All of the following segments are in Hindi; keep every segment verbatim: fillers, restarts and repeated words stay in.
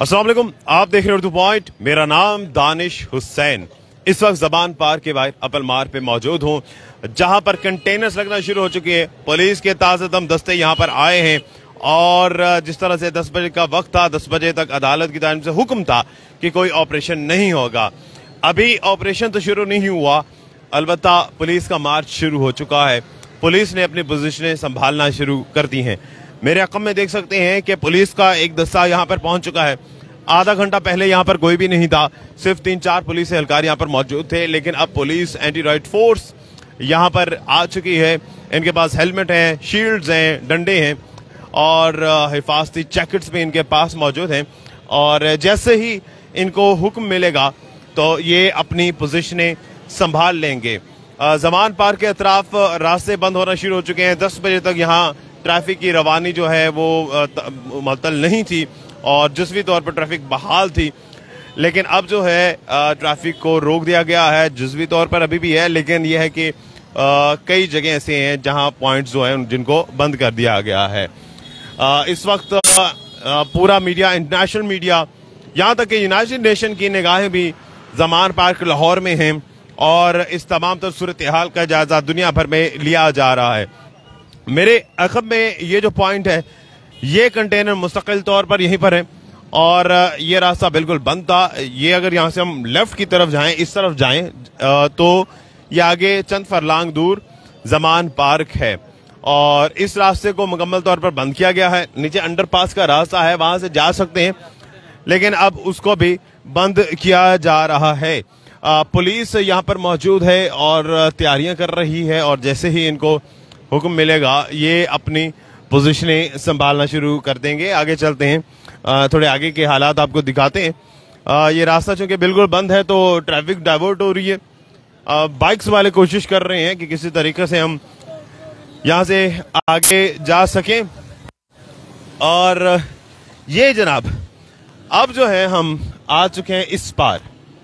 अस्सलाम वालेकुम, आप देख रहे हैं उर्दू पॉइंट। मेरा नाम दानिश हुसैन। इस वक्त जबान पार के बाहर अपल मार पे मौजूद हूँ, जहां पर कंटेनर्स लगना शुरू हो चुके हैं। पुलिस के ताज़ा दम दस्ते यहां पर आए हैं और जिस तरह से दस बजे का वक्त था, दस बजे तक अदालत की जानिब से हुक्म था कि कोई ऑपरेशन नहीं होगा। अभी ऑपरेशन तो शुरू नहीं हुआ, अलबत्ता पुलिस का मार्च शुरू हो चुका है। पुलिस ने अपनी पोजीशनें संभालना शुरू कर दी हैं। मेरे अक़ब में देख सकते हैं कि पुलिस का एक दस्ता यहाँ पर पहुंच चुका है। आधा घंटा पहले यहाँ पर कोई भी नहीं था, सिर्फ तीन चार पुलिस एहलकार यहाँ पर मौजूद थे, लेकिन अब पुलिस एंटी राइट फोर्स यहाँ पर आ चुकी है। इनके पास हेलमेट हैं, शील्ड्स हैं, डंडे हैं और हिफाजती जैकेट्स भी इनके पास मौजूद हैं। और जैसे ही इनको हुक्म मिलेगा तो ये अपनी पोजीशनें संभाल लेंगे। जमान पार्क के अतराफ रास्ते बंद होना शुरू हो चुके हैं। दस बजे तक यहाँ ट्रैफिक की रवानी जो है वो मुअत्तल नहीं थी और जुज़वी तौर पर ट्रैफिक बहाल थी, लेकिन अब जो है ट्रैफिक को रोक दिया गया है। जुज़वी तौर पर अभी भी है, लेकिन यह है कि आ, कई जगह ऐसे हैं जहां पॉइंट्स जो हैं जिनको बंद कर दिया गया है। आ, इस वक्त आ, पूरा मीडिया, इंटरनेशनल मीडिया, यहाँ तक कि यूनाइटेड नेशन की निगाहें भी जमान पार्क लाहौर में हैं और इस तमाम तर सूरत हाल का जायजा दुनिया भर में लिया जा रहा है। मेरे अक़ब में ये जो पॉइंट है, ये कंटेनर मुस्तकिल तौर पर यहीं पर है और ये रास्ता बिल्कुल बंद था। ये अगर यहाँ से हम लेफ्ट की तरफ जाएं, इस तरफ जाएं तो ये आगे चंद फरलांग दूर जमान पार्क है और इस रास्ते को मुकम्मल तौर पर बंद किया गया है। नीचे अंडरपास का रास्ता है, वहां से जा सकते हैं, लेकिन अब उसको भी बंद किया जा रहा है। आ, पुलिस यहाँ पर मौजूद है और तैयारियां कर रही है और जैसे ही इनको हुक्म मिलेगा ये अपनी पोजीशनें संभालना शुरू कर देंगे। आगे चलते हैं, आ, थोड़े आगे के हालात आपको दिखाते हैं। आ, ये रास्ता चूंकि बिल्कुल बंद है तो ट्रैफिक डाइवर्ट हो रही है। आ, बाइक्स वाले कोशिश कर रहे हैं कि किसी तरीके से हम यहाँ से आगे जा सकें। और ये जनाब अब जो है हम आ चुके हैं इस पार,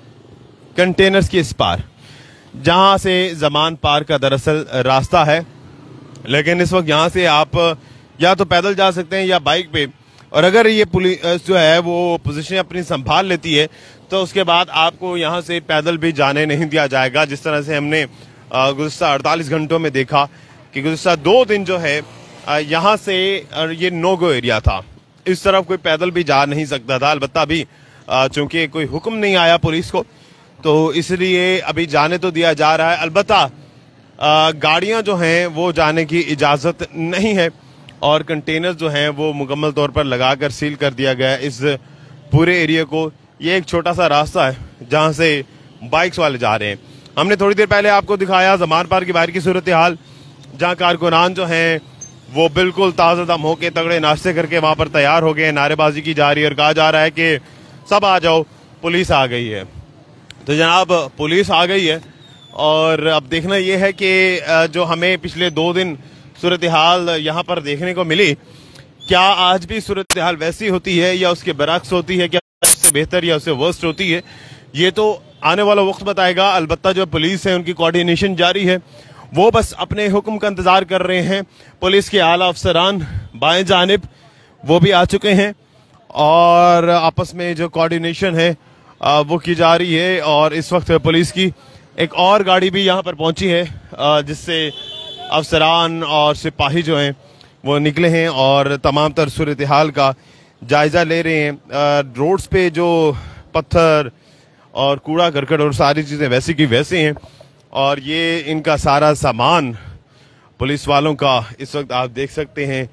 कंटेनर्स के इस पार, जहां से जमान पार्क का दरअसल रास्ता है। लेकिन इस वक्त यहाँ से आप या तो पैदल जा सकते हैं या बाइक पे, और अगर ये पुलिस जो है वो पोजीशन अपनी संभाल लेती है तो उसके बाद आपको यहाँ से पैदल भी जाने नहीं दिया जाएगा। जिस तरह से हमने गुज़िश्ता अड़तालीस घंटों में देखा कि गुज़िश्ता दो दिन जो है यहाँ से ये नो गो एरिया था, इस तरफ कोई पैदल भी जा नहीं सकता था। अलबत्ता अभी चूंकि कोई हुक्म नहीं आया पुलिस को, तो इसलिए अभी जाने तो दिया जा रहा है। अलबत्ता गाड़ियां जो हैं वो जाने की इजाज़त नहीं है और कंटेनर जो हैं वो मुकम्मल तौर पर लगाकर सील कर दिया गया है इस पूरे एरिया को। ये एक छोटा सा रास्ता है जहां से बाइक्स वाले जा रहे हैं। हमने थोड़ी देर पहले आपको दिखाया जमान पार्क की बाहर की सूरत हाल, जहाँ कारकुनान जो हैं वो बिल्कुल ताज़ा दम होके तगड़े नाश्ते करके वहां पर तैयार हो गए। नारेबाजी की जा रही है और कहा जा रहा है कि सब आ जाओ, पुलिस आ गई है। तो जनाब पुलिस आ गई है और अब देखना यह है कि जो हमें पिछले दो दिन सूरत हाल यहाँ पर देखने को मिली, क्या आज भी सूरत हाल वैसी होती है या उसके बरक्स होती है, क्या उससे बेहतर या उससे वर्स्ट होती है, ये तो आने वाला वक्त बताएगा। अलबत्ता जो पुलिस है उनकी कोऑर्डिनेशन जारी है, वो बस अपने हुक्म का इंतजार कर रहे हैं। पुलिस के आला अफसरान बाएं जानिब वो भी आ चुके हैं और आपस में जो कोऑर्डिनेशन है वो की जा रही है। और इस वक्त पुलिस की एक और गाड़ी भी यहाँ पर पहुंची है जिससे अफसरान और सिपाही जो हैं वो निकले हैं और तमाम तर सूरत हाल का जायजा ले रहे हैं। रोड्स पे जो पत्थर और कूड़ा करकट और सारी चीज़ें वैसी की वैसे हैं और ये इनका सारा सामान पुलिस वालों का इस वक्त आप देख सकते हैं।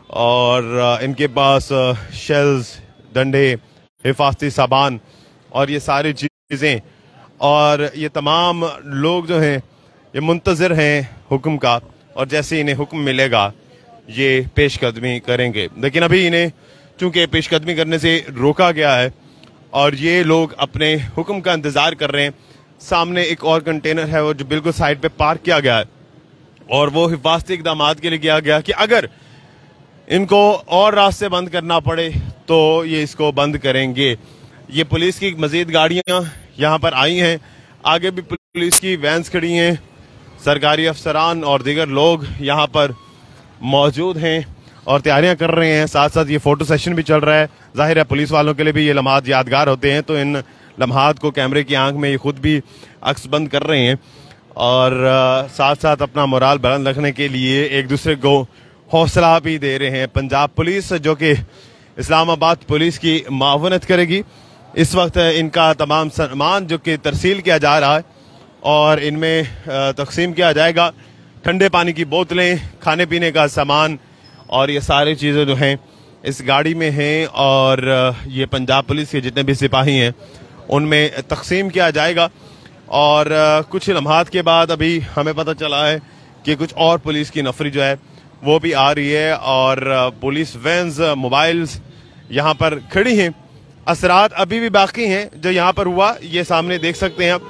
और इनके पास शेल्स, डंडे, हिफाजती सामान और ये सारी चीज़ें, और ये तमाम लोग जो हैं ये मुंतज़िर हैं हुक्म का और जैसे इन्हें हुक्म मिलेगा ये पेशकदमी करेंगे। लेकिन अभी इन्हें चूंकि पेशकदमी करने से रोका गया है और ये लोग अपने हुक्म का इंतज़ार कर रहे हैं। सामने एक और कंटेनर है वो जो बिल्कुल साइड पे पार्क किया गया है और वो हिफाजती इक़दामात के लिए किया गया कि अगर इनको और रास्ते बंद करना पड़े तो ये इसको बंद करेंगे। ये पुलिस की मज़ीद गाड़ियाँ यहाँ पर आई हैं, आगे भी पुलिस की वैन्स खड़ी हैं, सरकारी अफसरान और दीगर लोग यहाँ पर मौजूद हैं और तैयारियां कर रहे हैं। साथ साथ ये फोटो सेशन भी चल रहा है। जाहिर है पुलिस वालों के लिए भी ये लम्हात यादगार होते हैं, तो इन लम्हात को कैमरे की आंख में ये खुद भी अक्स बंद कर रहे हैं और साथ साथ अपना मोराल बुलंद रखने के लिए एक दूसरे को हौसला भी दे रहे हैं। पंजाब पुलिस जो कि इस्लामाबाद पुलिस की मावनत करेगी, इस वक्त इनका तमाम सामान जो कि तरसील किया जा रहा है और इनमें तकसीम किया जाएगा। ठंडे पानी की बोतलें, खाने पीने का सामान और ये सारी चीज़ें जो हैं इस गाड़ी में हैं और ये पंजाब पुलिस के जितने भी सिपाही हैं उनमें तकसीम किया जाएगा। और कुछ लम्हात के बाद अभी हमें पता चला है कि कुछ और पुलिस की नफरी जो है वो भी आ रही है और पुलिस वैन्स, मोबाइल्स यहाँ पर खड़ी हैं। असरात अभी भी बाकी हैं जो यहाँ पर हुआ, ये सामने देख सकते हैं आप।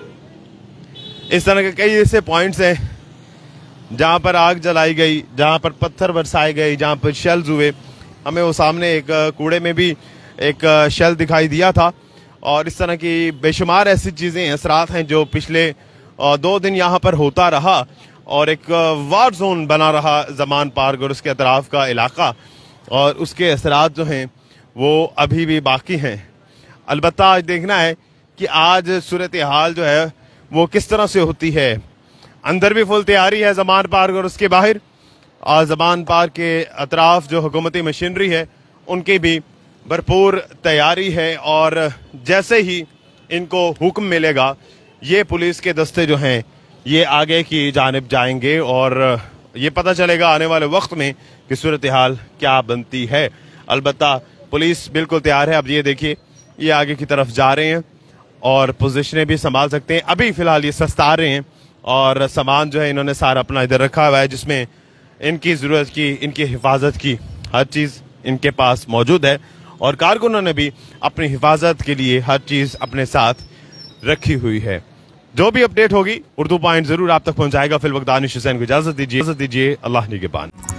इस तरह के कई ऐसे पॉइंट्स हैं जहाँ पर आग जलाई गई, जहाँ पर पत्थर बरसाए गए, जहाँ पर शेल्स हुए। हमें वो सामने एक कूड़े में भी एक शेल दिखाई दिया था और इस तरह की बेशुमार ऐसी चीज़ें, असरात हैं जो पिछले दो दिन यहाँ पर होता रहा और एक वार जोन बना रहा ज़मान पार्क और उसके अतराफ़ का इलाका, और उसके असरात जो हैं वो अभी भी बाकी हैं। अलबत्ता आज देखना है कि आज सूरत हाल जो है वो किस तरह से होती है। अंदर भी फुल तैयारी है ज़मान पार्क और उसके बाहर, और ज़मान पार्क के अतराफ़ जो हुकूमती मशीनरी है उनकी भी भरपूर तैयारी है और जैसे ही इनको हुक्म मिलेगा ये पुलिस के दस्ते जो हैं ये आगे की जानिब जाएंगे और ये पता चलेगा आने वाले वक्त में कि सूरत हाल क्या बनती है। अलबत्ता पुलिस बिल्कुल तैयार है। अब ये देखिए ये आगे की तरफ जा रहे हैं और पोजीशनें भी संभाल सकते हैं। अभी फ़िलहाल ये सस्ता रहे हैं और सामान जो है इन्होंने सारा अपना इधर रखा हुआ है जिसमें इनकी ज़रूरत की, इनकी हिफाजत की हर चीज़ इनके पास मौजूद है और कारकुनों ने भी अपनी हिफाजत के लिए हर चीज़ अपने साथ रखी हुई है। जो भी अपडेट होगी उर्दू पॉइंट जरूर आप तक पहुंचाएगा। फिल वक्त दानिश हुसैन को इजाजत दीजिए, इजाजत दीजिए। अल्लाह निगहबान।